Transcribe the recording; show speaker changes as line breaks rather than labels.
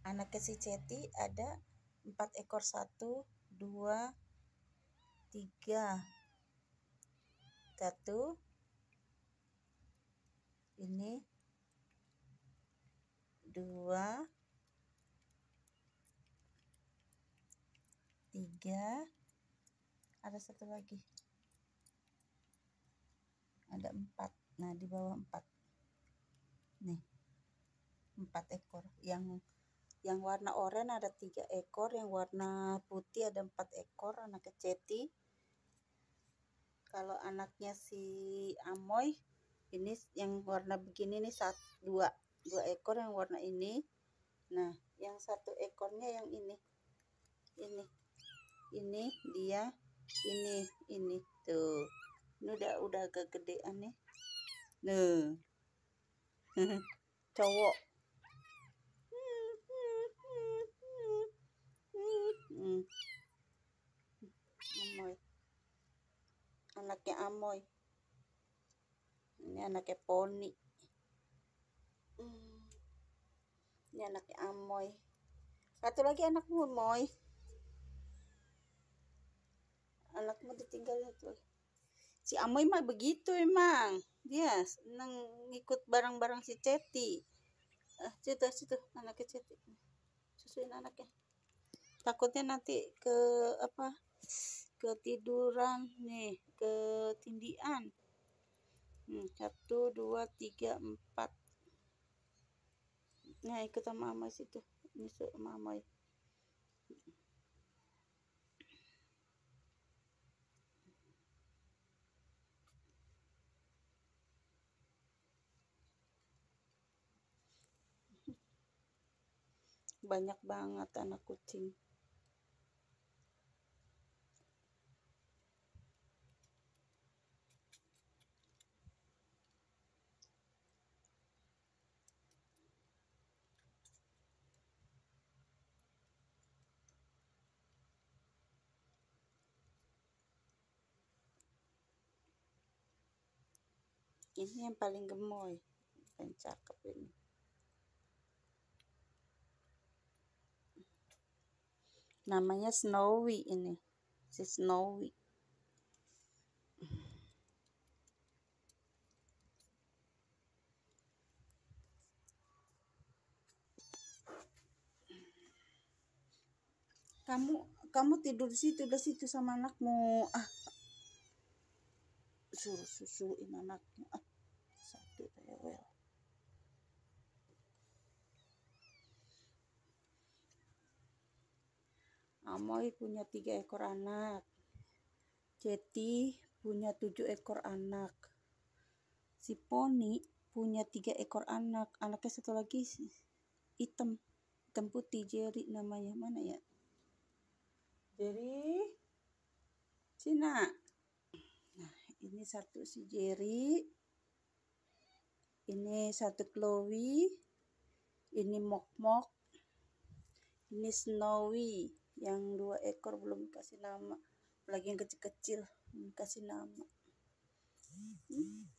Anaknya si Ceti ada 4 ekor, 1, 2, 3, 1, ini 2, 3, ada satu lagi, ada 4. Nah di bawah 4 nih 4 ekor. Yang warna oranye ada 3 ekor, yang warna putih ada 4 ekor anaknya Ceti. Kalau anaknya si Amoy ini yang warna begini nih, 2 ekor yang warna ini. Nah yang 1 ekornya yang ini dia, ini tuh, ini udah agak gedean nih. Nah cowok. Amoy, anaknya Amoy. Ini anaknya Poni. Ini anaknya Amoy. Satu lagi anakmu, Moy. Anakmu ditinggal tuh. Si Amoy mah begitu emang. Dia senang ngikut barang-barang si Ceti. Situ anaknya Ceti. Susuin anaknya. Takutnya nanti ketiduran nih, ketindian. 1, 2, 3, 4. Nah ikut sama Amoy situ, nyusul sama Amoy. Banyak banget anak kucing. Ini yang paling gemoy, yang cakep ini. Namanya Snowy ini, si Snowy. Kamu tidur situ, udah situ sama anakmu. Suruh susuin anaknya. Satu rewel. Amoy punya 3 ekor anak. Ceti punya 7 ekor anak. Si Poni punya 3 ekor anak. Anaknya satu lagi hitam putih, Jerry namanya. Mana ya? Jerry, Cina. Nah ini satu si Jerry, ini satu Chloe, ini Mok, ini Snowy. Yang 2 ekor belum kasih nama, lagi yang kecil-kecil kasih nama.